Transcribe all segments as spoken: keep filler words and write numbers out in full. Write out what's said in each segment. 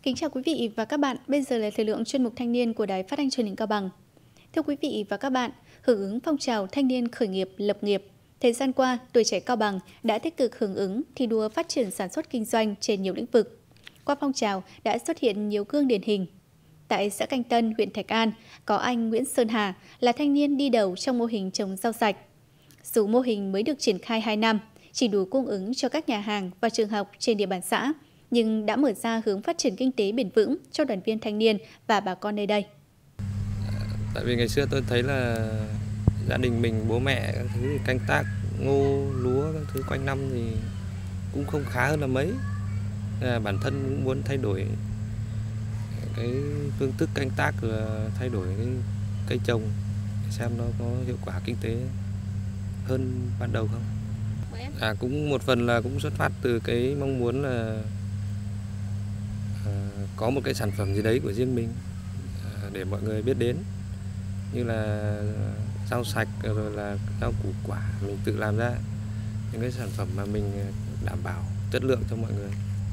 Kính chào quý vị và các bạn. Bây giờ là thời lượng chuyên mục thanh niên của Đài Phát thanh Truyền hình Cao Bằng. Thưa quý vị và các bạn, hưởng ứng phong trào thanh niên khởi nghiệp lập nghiệp, thời gian qua, tuổi trẻ Cao Bằng đã tích cực hưởng ứng thi đua phát triển sản xuất kinh doanh trên nhiều lĩnh vực. Qua phong trào đã xuất hiện nhiều gương điển hình. Tại xã Canh Tân, huyện Thạch An, có anh Nguyễn Sơn Hà là thanh niên đi đầu trong mô hình trồng rau sạch. Dù mô hình mới được triển khai hai năm, chỉ đủ cung ứng cho các nhà hàng và trường học trên địa bàn xã, nhưng đã mở ra hướng phát triển kinh tế bền vững cho đoàn viên thanh niên và bà con nơi đây. Tại vì ngày xưa tôi thấy là gia đình mình, bố mẹ các thứ canh tác ngô, lúa các thứ quanh năm thì cũng không khá hơn là mấy. À, bản thân cũng muốn thay đổi cái phương thức canh tác, là thay đổi cái cây trồng để xem nó có hiệu quả kinh tế hơn ban đầu không. À, cũng một phần là cũng xuất phát từ cái mong muốn là à, có một cái sản phẩm gì đấy của riêng mình à, để mọi người biết đến, như là rau sạch rồi là rau củ quả mình tự làm ra, những cái sản phẩm mà mình đảm bảo chất lượng cho mọi người.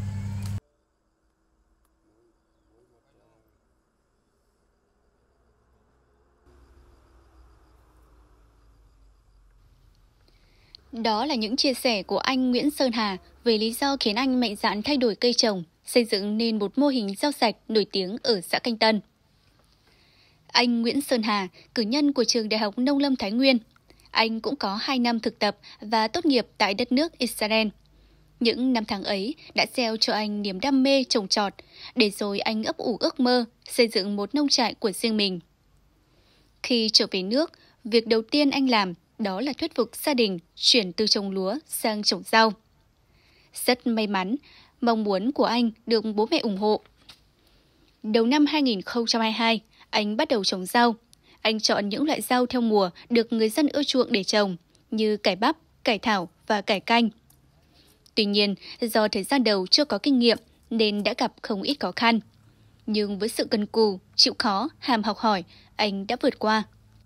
Đó là những chia sẻ của anh Nguyễn Sơn Hà về lý do khiến anh mạnh dạn thay đổi cây trồng, xây dựng nên một mô hình rau sạch nổi tiếng ở xã Canh Tân. Anh Nguyễn Sơn Hà, cử nhân của trường Đại học Nông lâm Thái Nguyên. Anh cũng có hai năm thực tập và tốt nghiệp tại đất nước Israel. Những năm tháng ấy đã gieo cho anh niềm đam mê trồng trọt, để rồi anh ấp ủ ước mơ xây dựng một nông trại của riêng mình. Khi trở về nước, việc đầu tiên anh làm đó là thuyết phục gia đình chuyển từ trồng lúa sang trồng rau. Rất may mắn, mong muốn của anh được bố mẹ ủng hộ. Đầu năm hai nghìn không trăm hai mươi hai, anh bắt đầu trồng rau. Anh chọn những loại rau theo mùa được người dân ưa chuộng để trồng, như cải bắp, cải thảo và cải canh. Tuy nhiên, do thời gian đầu chưa có kinh nghiệm nên đã gặp không ít khó khăn. Nhưng với sự cần cù, chịu khó, ham học hỏi, anh đã vượt qua.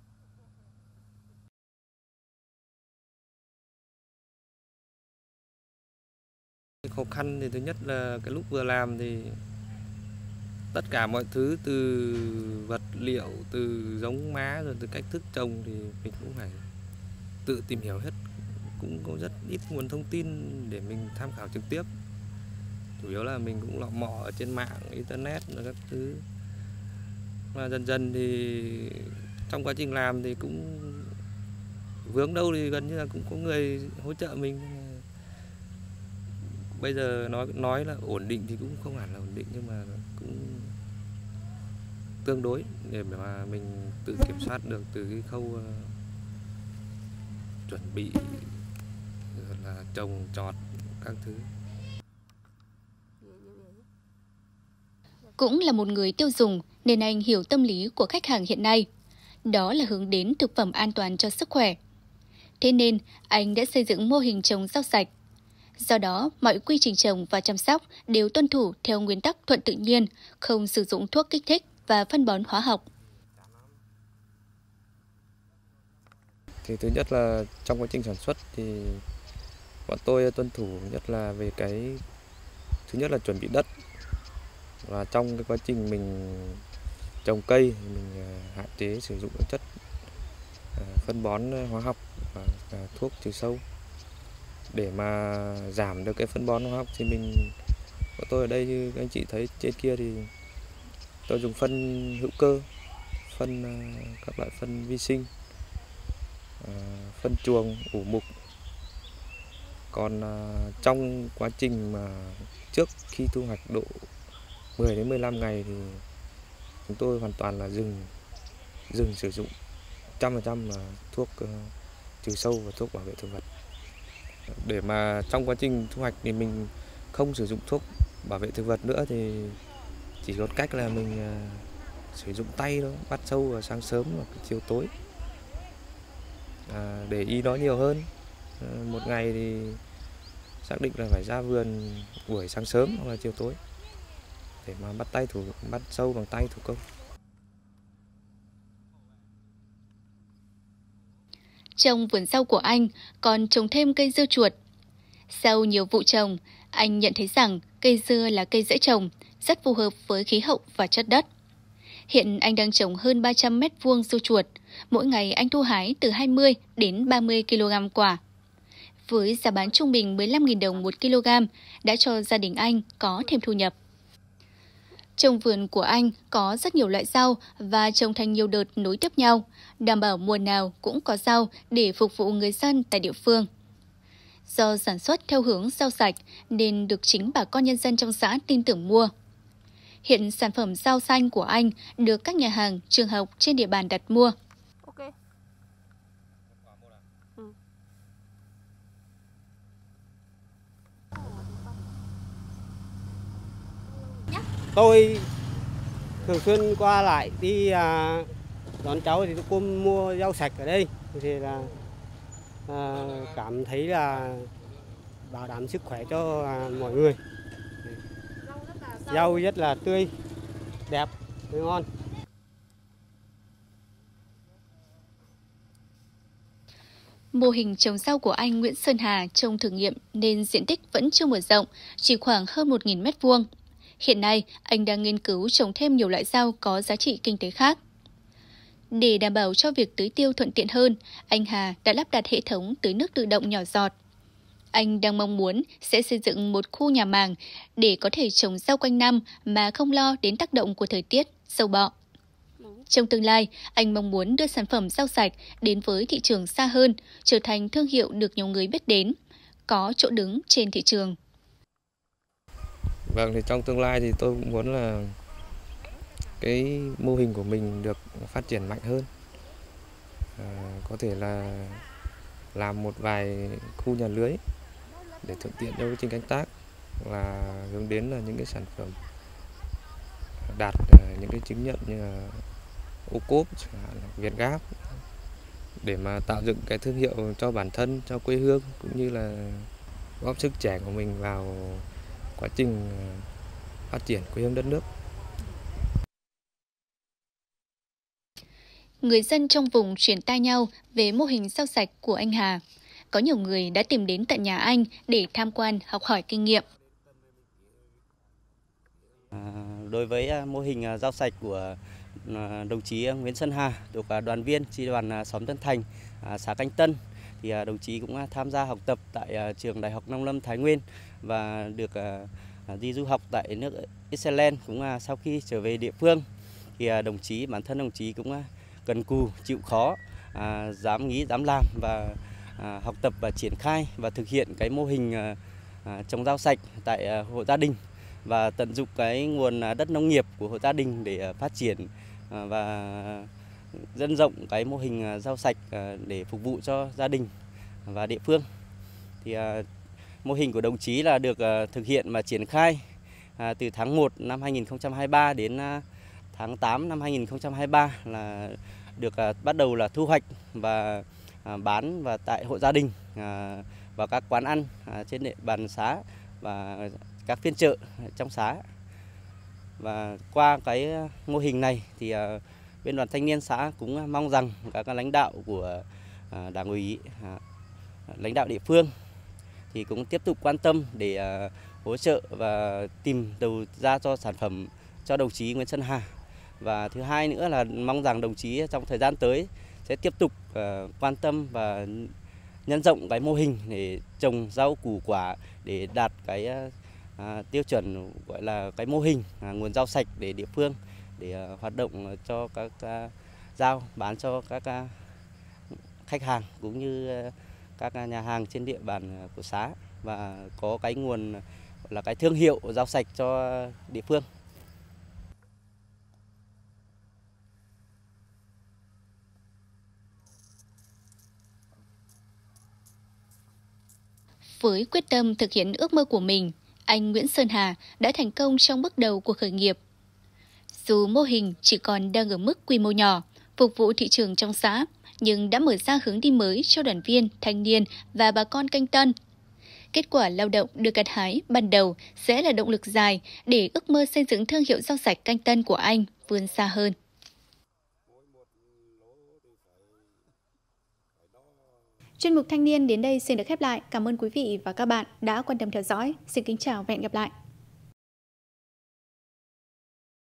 Khó khăn thì thứ nhất là cái lúc vừa làm thì tất cả mọi thứ, từ vật liệu, từ giống má, rồi từ cách thức trồng thì mình cũng phải tự tìm hiểu hết. Cũng có rất ít nguồn thông tin để mình tham khảo trực tiếp. Chủ yếu là mình cũng lọ mọ ở trên mạng, internet và các thứ. Và dần dần thì trong quá trình làm thì cũng vướng đâu thì gần như là cũng có người hỗ trợ mình. Bây giờ nói nói là ổn định thì cũng không hẳn là ổn định, nhưng mà cũng tương đối để mà mình tự kiểm soát được từ cái khâu uh, chuẩn bị, rồi là trồng trọt các thứ. Cũng là một người tiêu dùng nên anh hiểu tâm lý của khách hàng hiện nay. Đó là hướng đến thực phẩm an toàn cho sức khỏe. Thế nên anh đã xây dựng mô hình trồng rau sạch. Do đó, mọi quy trình trồng và chăm sóc đều tuân thủ theo nguyên tắc thuận tự nhiên, không sử dụng thuốc kích thích và phân bón hóa học. Thì thứ nhất là trong quá trình sản xuất thì bọn tôi tuân thủ nhất là về cái thứ nhất là chuẩn bị đất, và trong cái quá trình mình trồng cây thì mình hạn chế sử dụng chất phân bón hóa học và thuốc trừ sâu. Để mà giảm được cái phân bón hóa học thì mình bọn tôi ở đây như anh chị thấy trên kia thì tôi dùng phân hữu cơ, phân các loại phân vi sinh, phân chuồng, ủ mục. Còn trong quá trình mà trước khi thu hoạch độ mười đến mười lăm ngày thì chúng tôi hoàn toàn là dừng dừng sử dụng một trăm phần trăm là thuốc trừ sâu và thuốc bảo vệ thực vật. Để mà trong quá trình thu hoạch thì mình không sử dụng thuốc bảo vệ thực vật nữa thì chỉ có cách là mình sử dụng tay thôi, bắt sâu vào sáng sớm hoặc chiều tối, à, để ý nó nhiều hơn. À, một ngày thì xác định là phải ra vườn buổi sáng sớm hoặc là chiều tối để mà bắt tay thủ bắt sâu bằng tay thủ công. Trong vườn rau của anh còn trồng thêm cây dưa chuột. Sau nhiều vụ trồng, Anh nhận thấy rằng cây dưa là cây dễ trồng, rất phù hợp với khí hậu và chất đất. Hiện anh đang trồng hơn ba trăm mét vuông dưa chuột. Mỗi ngày anh thu hái từ hai mươi đến ba mươi ki lô gam quả. Với giá bán trung bình mười lăm nghìn đồng một kg, đã cho gia đình anh có thêm thu nhập. Trồng vườn của anh có rất nhiều loại rau và trồng thành nhiều đợt nối tiếp nhau, đảm bảo mùa nào cũng có rau để phục vụ người dân tại địa phương. Do sản xuất theo hướng rau sạch nên được chính bà con nhân dân trong xã tin tưởng mua. Hiện sản phẩm rau xanh của anh được các nhà hàng, trường học trên địa bàn đặt mua. Okay. Ừ. Tôi thường xuyên qua lại đi à, đón cháu thì tôi cũng mua rau sạch ở đây thì là à, cảm thấy là bảo đảm sức khỏe cho à, mọi người. Rau rất là tươi, đẹp, tươi ngon. Mô hình trồng rau của anh Nguyễn Sơn Hà trồng thử nghiệm nên diện tích vẫn chưa mở rộng, chỉ khoảng hơn một nghìn mét vuông. Hiện nay, anh đang nghiên cứu trồng thêm nhiều loại rau có giá trị kinh tế khác. Để đảm bảo cho việc tưới tiêu thuận tiện hơn, anh Hà đã lắp đặt hệ thống tưới nước tự động nhỏ giọt. Anh đang mong muốn sẽ xây dựng một khu nhà màng để có thể trồng rau quanh năm mà không lo đến tác động của thời tiết, sâu bọ. Trong tương lai, anh mong muốn đưa sản phẩm rau sạch đến với thị trường xa hơn, trở thành thương hiệu được nhiều người biết đến, có chỗ đứng trên thị trường. Vâng, thì trong tương lai thì tôi cũng muốn là cái mô hình của mình được phát triển mạnh hơn. À, có thể là làm một vài khu nhà lưới để thuận tiện cho quá trình canh tác, là hướng đến là những cái sản phẩm đạt những cái chứng nhận như là ô cốp, Việt Gáp, để mà tạo dựng cái thương hiệu cho bản thân, cho quê hương, cũng như là góp sức trẻ của mình vào quá trình phát triển quê hương đất nước. Người dân trong vùng truyền tai nhau về mô hình rau sạch của anh Hà. Có nhiều người đã tìm đến tận nhà anh để tham quan, học hỏi kinh nghiệm. À, đối với mô hình rau sạch của đồng chí Nguyễn Sơn Hà, thuộc đoàn viên chi đoàn xóm Tân Thành, xã Canh Tân, thì đồng chí cũng tham gia học tập tại trường Đại học Nông lâm Thái Nguyên và được đi du học tại nước Iceland. Cũng sau khi trở về địa phương thì đồng chí bản thân đồng chí cũng cần cù, chịu khó, dám nghĩ, dám làm và học tập và triển khai và thực hiện cái mô hình trồng rau sạch tại hộ gia đình và tận dụng cái nguồn đất nông nghiệp của hộ gia đình để phát triển và nhân rộng cái mô hình rau sạch để phục vụ cho gia đình và địa phương. Thì mô hình của đồng chí là được thực hiện và triển khai từ tháng một năm hai nghìn không trăm hai mươi ba đến tháng tám năm hai nghìn không trăm hai mươi ba, là được bắt đầu là thu hoạch và bán và tại hộ gia đình và các quán ăn trên địa bàn xã và các phiên chợ trong xã. Và qua cái mô hình này thì bên đoàn thanh niên xã cũng mong rằng các lãnh đạo của Đảng ủy, lãnh đạo địa phương thì cũng tiếp tục quan tâm để hỗ trợ và tìm đầu ra cho sản phẩm cho đồng chí Nguyễn Sơn Hà. Và thứ hai nữa là mong rằng đồng chí trong thời gian tới sẽ tiếp tục quan tâm và nhân rộng cái mô hình để trồng rau củ quả để đạt cái À, tiêu chuẩn gọi là cái mô hình à, nguồn rau sạch để địa phương để à, hoạt động cho các à, rau bán cho các à, khách hàng cũng như à, các à, nhà hàng trên địa bàn của xã và có cái nguồn là cái thương hiệu rau sạch cho địa phương. Với quyết tâm thực hiện ước mơ của mình, anh Nguyễn Sơn Hà đã thành công trong bước đầu của khởi nghiệp. Dù mô hình chỉ còn đang ở mức quy mô nhỏ, phục vụ thị trường trong xã, nhưng đã mở ra hướng đi mới cho đoàn viên, thanh niên và bà con Canh Tân. Kết quả lao động được gặt hái ban đầu sẽ là động lực dài để ước mơ xây dựng thương hiệu rau sạch Canh Tân của anh vươn xa hơn. Chuyên mục Thanh niên đến đây xin được khép lại. Cảm ơn quý vị và các bạn đã quan tâm theo dõi. Xin kính chào và hẹn gặp lại.